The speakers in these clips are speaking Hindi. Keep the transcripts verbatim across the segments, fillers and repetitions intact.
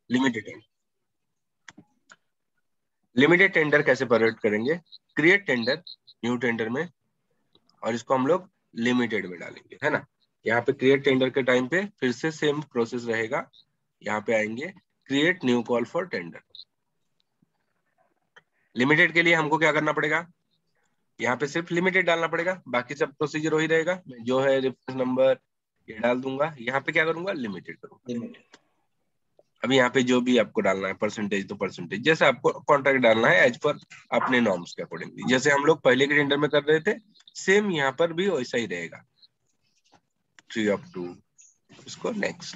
Limited tender. लिमिटेड टेंडर कैसे प्रोवाइड करेंगे? क्रिएट टेंडर, न्यू टेंडर में, और इसको हम लोग लिमिटेड में डालेंगे, है ना। यहाँ पे क्रिएट टेंडर के टाइम पे फिर से सेम प्रोसेस रहेगा। यहाँ पे आएंगे create new call for tender. Limited के लिए हमको क्या करना पड़ेगा? यहाँ पे सिर्फ लिमिटेड डालना पड़ेगा, बाकी सब प्रोसीजर वही रहेगा। मैं जो है रेफरेंस नंबर ये डाल दूंगा, यहाँ पे क्या करूंगा? लिमिटेड करूंगा। लिमिटेड। अभी यहाँ पे जो भी आपको डालना है, परसेंटेज तो परसेंटेज, जैसे आपको कॉन्ट्रैक्ट डालना है एज पर अपने नॉर्म्स के अकॉर्डिंगली, जैसे हम लोग पहले के टेंडर में कर रहे थे, सेम यहाँ पर भी वैसा ही रहेगा। थ्री अप टू, इसको नेक्स्ट।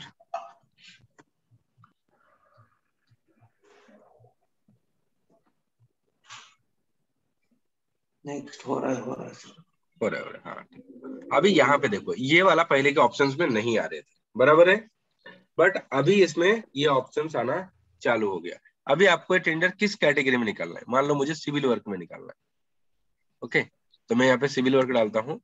नेक्स्ट हो रहा है हो रहा है हो रहा है, हाँ। अभी यहाँ पे देखो, ये वाला पहले के ऑप्शंस में नहीं आ रहे थे, बराबर है, बट अभी इसमें ये ऑप्शंस आना चालू हो गया। अभी आपको ये टेंडर किस कैटेगरी में निकालना है? मान लो मुझे सिविल वर्क में निकालना है, ओके, तो मैं यहाँ पे सिविल वर्क डालता हूँ।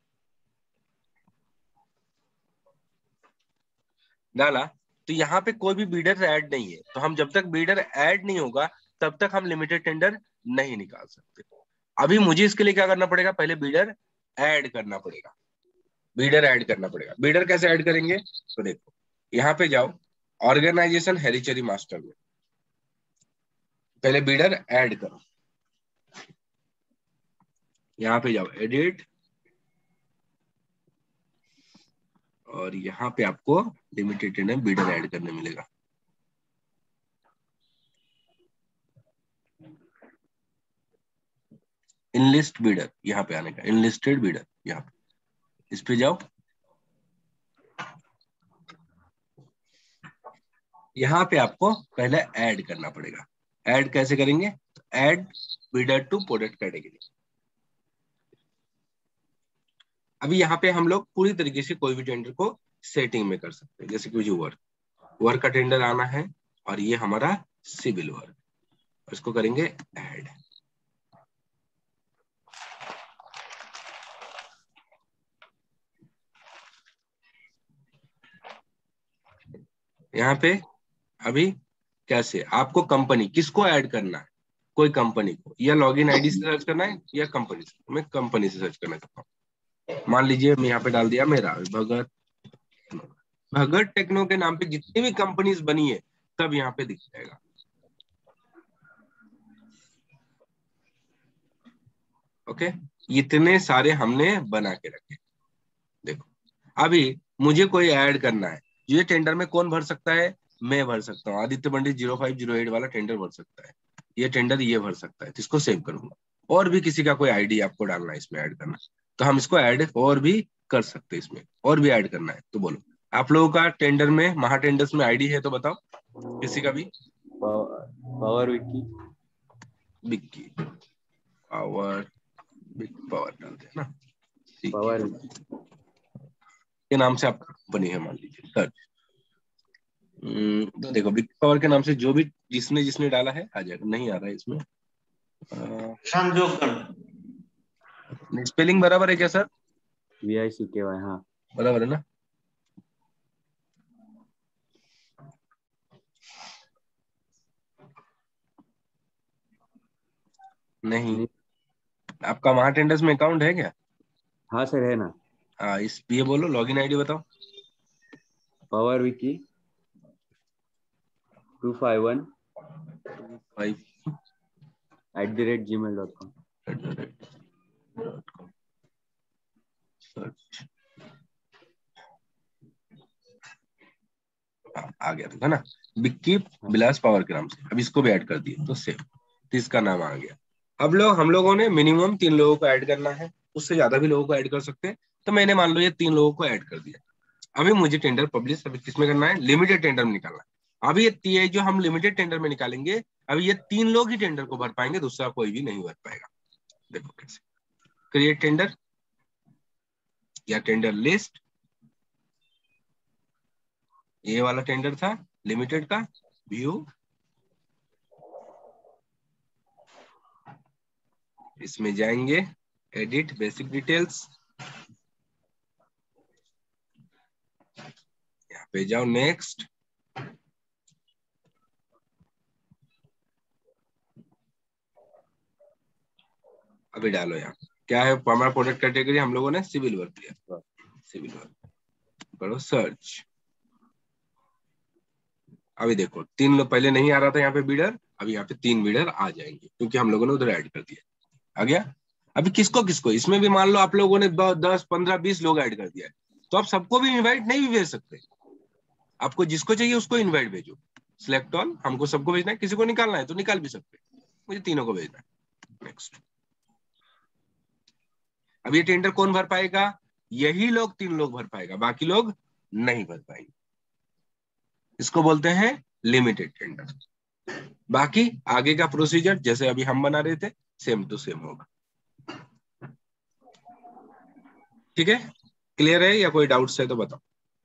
डाला, तो यहाँ पे कोई भी बीडर ऐड नहीं है, तो हम जब तक बीडर ऐड नहीं होगा तब तक हम लिमिटेड टेंडर नहीं निकाल सकते। अभी मुझे इसके लिए क्या करना पड़ेगा? पहले बीडर ऐड करना पड़ेगा। बीडर ऐड करना पड़ेगा। बीडर कैसे ऐड करेंगे? तो देखो, यहाँ पे जाओ, ऑर्गेनाइजेशन हेरिटेज मास्टर में पहले बीडर ऐड करो। यहाँ पे जाओ, एडिट, और यहाँ पे आपको लिमिटेड टेंडर बीडर ऐड करने मिलेगा। इनलिस्ट बीडर, यहाँ पे आने का, इनलिस्टेड बीडर, यहाँ पे इस पे जाओ। यहाँ पे आपको पहले ऐड करना पड़ेगा। ऐड कैसे करेंगे? Add bidder to product category. अभी यहाँ पे हम लोग पूरी तरीके से कोई भी टेंडर को सेटिंग में कर सकते हैं, जैसे कि वर्क वर्क का टेंडर आना है, और ये हमारा सिविल वर्क, इसको करेंगे ऐड। यहाँ पे अभी कैसे आपको कंपनी किसको ऐड करना है? कोई कंपनी को, या लॉगिन आईडी से सर्च करना है, या कंपनी से? मैं कंपनी से सर्च करना चाहता हूँ। मान लीजिए मैं यहाँ पे डाल दिया मेरा भगत भगत टेक्नो के नाम पे जितनी भी कंपनीज बनी है सब यहाँ पे दिख जाएगा। ओके, इतने सारे हमने बना के रखे। देखो, अभी मुझे कोई ऐड करना है, ये टेंडर में कौन भर सकता है? मैं भर सकता हूँ। Aditya Pandit zero five zero eight वाला टेंडर भर सकता है, ये टेंडर ये भर सकता है, तो इसको सेव करूंगा। और भी किसी का कोई आईडी आपको डालना है, इसमें ऐड करना, तो हम इसको ऐड और भी कर सकते हैं। इसमें और भी ऐड करना है तो बोलो। आप लोगों का टेंडर में, महा टेंडर्स में आईडी है तो बताओ, किसी का भी। Power Vicky, Vicky power, big power डालते हैं ना, पावर के नाम से आपका कंपनी है मान लीजिए, सर्च। तो देखो, बिग पावर के नाम से जो भी जिसने जिसने डाला है आ जाएगा। नहीं आ रहा है इसमें, स्पेलिंग बराबर है क्या सर? वी आई सी के वाई, हाँ बराबर है ना? नहीं, नहीं, आपका महा टेंडर्स में अकाउंट है क्या? हाँ सर है ना। हाँ, इस ये बोलो, लॉगिन आईडी बताओ। Power Vicky two five one five at the rate Gmail dot com. At the rate dot com, search. आ गया था ना, बिक्की बिलास पावर के नाम से। अब इसको भी ऐड कर दिए तो सेव, तो इसका नाम आ गया। अब लोग हम लोगों ने मिनिमम तीन लोगों को ऐड करना है, उससे ज्यादा भी लोगों को ऐड कर सकते हैं, तो मैंने मान लो ये तीन लोगों को ऐड कर दिया। अभी मुझे टेंडर पब्लिश अभी किसमें करना है? लिमिटेड टेंडर में निकालना है। अभी ये जो हम लिमिटेड टेंडर में निकालेंगे, अभी ये तीन लोग ही टेंडर को भर पाएंगे, दूसरा कोई भी नहीं भर पाएगा। देखो कैसे, क्रिएट टेंडर या टेंडर लिस्ट, ये वाला टेंडर था लिमिटेड का, व्यू, इसमें जाएंगे, एडिट बेसिक डिटेल्स, यहाँ पे जाओ, नेक्स्ट, अभी डालो यहाँ क्या है हमारा प्रोडक्ट कैटेगरी, हम लोगों ने सिविल वर्क लिया, सिविल वर्क करो सर्च। अभी देखो तीन लोग, पहले नहीं आ रहा था यहाँ पे बीडर, अभी यहाँ पे तीन बीडर आ जाएंगे क्योंकि हम लोगों ने उधर ऐड कर दिया। आ गया। अभी किसको किसको, इसमें भी मान लो आप लोगों ने दस पंद्रह बीस लोग ऐड कर दिया है, तो आप सबको भी इनवाइट नहीं भी भेज सकते। आपको जिसको चाहिए उसको इनवाइट भेजो, सिलेक्ट ऑल, हमको सबको भेजना है, किसी को निकालना है तो निकाल भी सकते, मुझे तीनों को भेजना है। नेक्स्ट। अब ये टेंडर कौन भर पाएगा, यही लोग तीन लोग भर पाएगा, बाकी लोग नहीं भर पाएंगे। इसको बोलते हैं लिमिटेड टेंडर। बाकी आगे का प्रोसीजर जैसे अभी हम बना रहे थे सेम टू सेम होगा। ठीक है, क्लियर है या कोई डाउट्स है तो बताओ।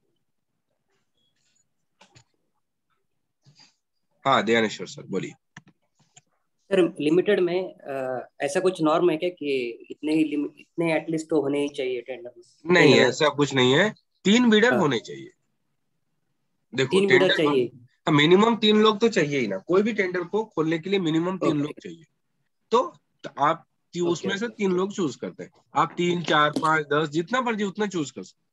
हाँ दयानेश्वर सर बोलिए। सर लिमिटेड में आ, ऐसा कुछ नॉर्म है क्या कि इतने ही लिमिट, इतने एटलीस्ट तो होने ही चाहिए टेंडर में? नहीं ऐसा कुछ नहीं है, तीन बीडर हाँ, होने चाहिए। देखो तीन बिल्डर टेंडर चाहिए। मिनिमम तीन लोग तो चाहिए ही ना, कोई भी टेंडर को खोलने के लिए मिनिमम तीन लोग ओके चाहिए। तो, तो आप ती- ओके उसमें से ओके तीन लोग चूज करते हैं, आप तीन चार पांच दस जितना मर्जी उतना चूज कर सकते।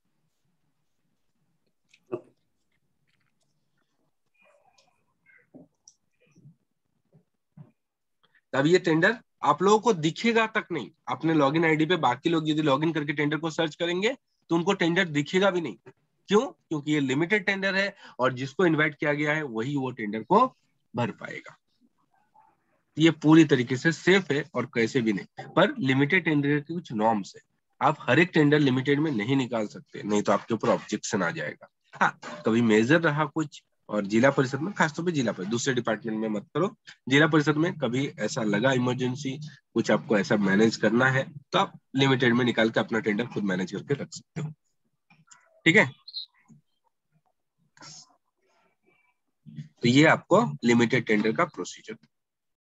तब ये टेंडर आप लोगों को दिखेगा तक नहीं, अपने लॉगिन आईडी पे बाकी लोग यदि लॉगिन करके टेंडर को सर्च करेंगे तो उनको टेंडर दिखेगा भी नहीं। क्यों? क्योंकि ये लिमिटेड टेंडर है और जिसको इनवाइट किया गया है वही वो टेंडर को भर पाएगा। ये पूरी तरीके से सेफ है और कैसे भी नहीं, पर लिमिटेड टेंडर के कुछ नॉर्म्स है। आप हर एक टेंडर लिमिटेड में नहीं निकाल सकते, नहीं तो आपके ऊपर ऑब्जेक्शन आ जाएगा। हाँ कभी मेजर रहा कुछ, और जिला परिषद में, खासतौर पे जिला परिषद, दूसरे डिपार्टमेंट में मत करो, जिला परिषद में कभी ऐसा लगा इमरजेंसी कुछ आपको ऐसा मैनेज करना है तो आप लिमिटेड में निकाल के अपना टेंडर खुद मैनेज करके रख सकते हो। ठीक है, तो ये आपको लिमिटेड टेंडर का प्रोसीजर।